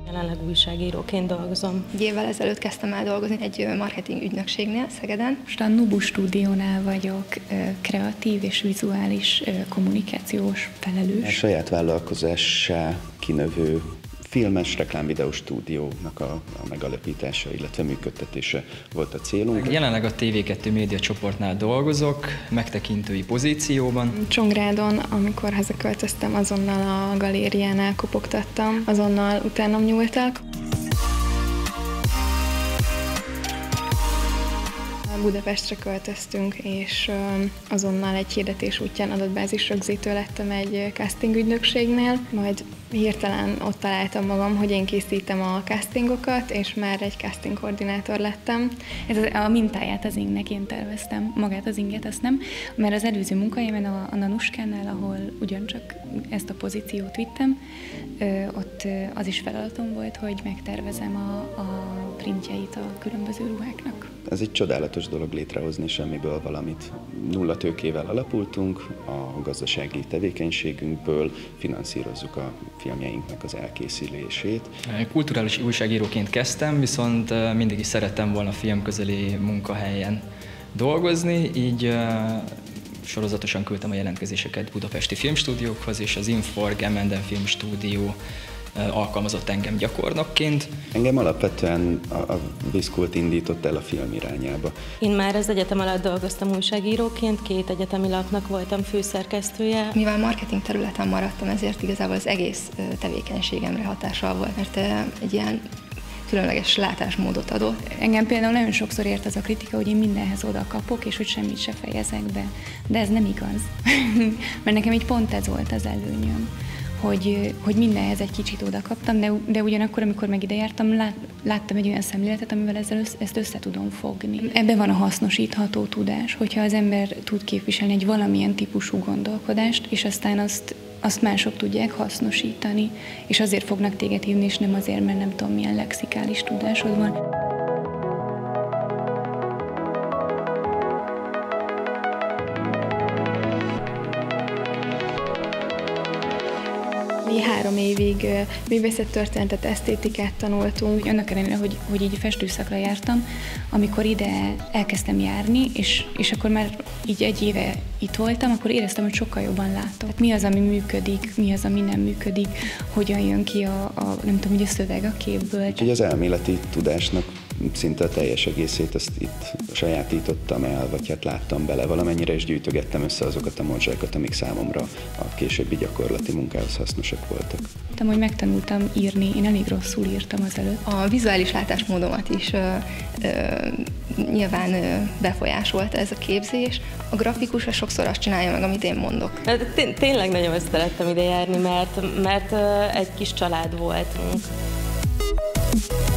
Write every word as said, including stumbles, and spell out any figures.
Jelenleg újságíróként dolgozom. Egy évvel ezelőtt kezdtem el dolgozni egy marketing ügynökségnél Szegeden. Most a Nubu stúdiónál vagyok, kreatív és vizuális kommunikációs felelős. A saját vállalkozássá kinövő filmes reklámvideó stúdiónak a, a megalapítása, illetve működtetése volt a célunk. Jelenleg a té vé kettő média csoportnál dolgozok, megtekintői pozícióban. Csongrádon, amikor hazaköltöztem, azonnal a galériánál kopogtattam, azonnal utánam nyúltak. Budapestre költöztünk, és azonnal egy hirdetés útján adatbázis rögzítő lettem egy casting ügynökségnél, majd hirtelen ott találtam magam, hogy én készítem a castingokat, és már egy casting koordinátor lettem. Ez az, a mintáját az ingnek én terveztem, magát az inget azt nem, mert az előző munkahelyemen a, a Nanuskánál, ahol ugyancsak ezt a pozíciót vittem, ott az is feladatom volt, hogy megtervezem a, a printjeit a különböző ruháknak. Ez egy csodálatos dolog létrehozni semmiből valamit. Nulla tőkével alapultunk, a gazdasági tevékenységünkből finanszírozzuk a filmjeinknek az elkészülését. Kulturális újságíróként kezdtem, viszont mindig is szerettem volna filmközeli munkahelyen dolgozni, így sorozatosan küldtem a jelentkezéseket budapesti filmstúdiókhoz, és az Inforg em and em Filmstúdió alkalmazott engem gyakornokként. Engem alapvetően a, a Viszkult indított el a film irányába. Én már az egyetem alatt dolgoztam újságíróként, két egyetemi lapnak voltam főszerkesztője. Mivel marketing területen maradtam, ezért igazából az egész tevékenységemre hatással volt, mert egy ilyen különleges látásmódot adott. Engem például nagyon sokszor ért az a kritika, hogy én mindenhez oda kapok, és hogy semmit se fejezek be. De ez nem igaz. Mert nekem így pont ez volt az előnyöm, hogy, hogy mindenhez egy kicsit oda kaptam, de, de ugyanakkor, amikor meg ide jártam, lát, láttam egy olyan szemléletet, amivel ezzel össze, ezt össze tudom fogni. Ebben van a hasznosítható tudás, hogyha az ember tud képviselni egy valamilyen típusú gondolkodást, és aztán azt azt mások tudják hasznosítani, és azért fognak téged hívni, és nem azért, mert nem tudom, milyen lexikális tudásod van. Mi három évig művészettörténetet, esztétikát tanultunk. Annak ellenére, hogy, hogy így festőszakra jártam, amikor ide elkezdtem járni, és, és akkor már így egy éve itt voltam, akkor éreztem, hogy sokkal jobban látok. Mi az, ami működik, mi az, ami nem működik, hogyan jön ki a, a nem tudom, ugye a szöveg a képből. Úgyhogy az elméleti tudásnak szinte a teljes egészét ezt itt sajátítottam el, vagy hát láttam bele valamennyire, és gyűjtögettem össze azokat a morzsákat, amik számomra a későbbi gyakorlati munkához hasznosak voltak. Tudom, hogy megtanultam írni, én elég rosszul írtam azelőtt. A vizuális látásmódomat is ö, ö, nyilván ö, befolyásolta ez a képzés. A grafikus sokszor azt csinálja meg, amit én mondok. Tényleg nagyon szerettem ide járni, mert, mert egy kis család voltunk.